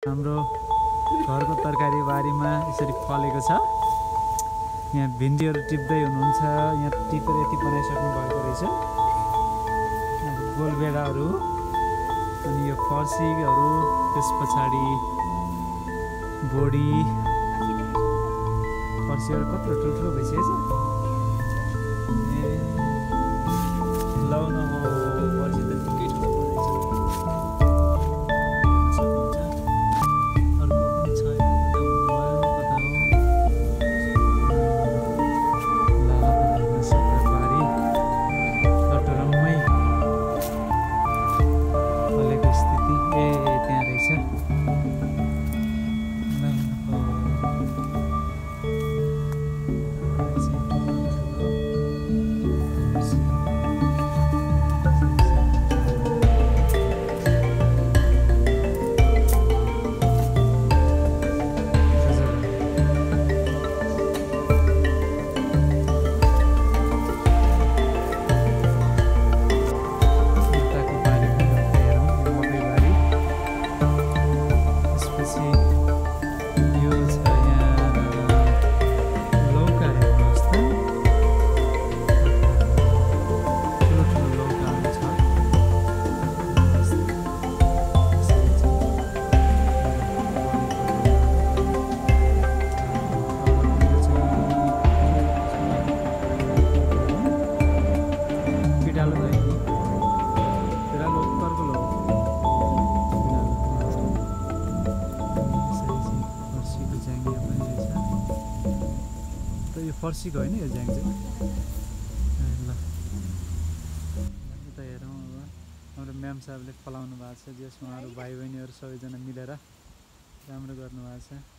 हाम्रो घरको तरकारी बारीमा यसरी फलेको छ। यहाँ भिन्डीहरू टिप्दै हुनुहुन्छ। यहाँ टिपेर यति बनाइसक्नु भएको रहेछ। गोलभेडाहरू अनि यो फर्सीहरू, त्यस पछाडि बोडी। फर्सीहरू कत्रो ठुल्ठुलो भइसकेछ। लाउनु हो फर्सी त निकै ठुलो परेछ। अर्को पनि छ कता हो बारी लटरम्मै फलेको स्थिति। त्यहाँ रहेछ। फर्सीको होइन यो ज्याङ चाहिँ। ल यता हेरौँ। अब हाम्रो म्याम साहबले फलाउनु भएको छ, जसमा अरू भाइ बहिनीहरू सबैजना मिलेर राम्रो गर्नुभएको छ।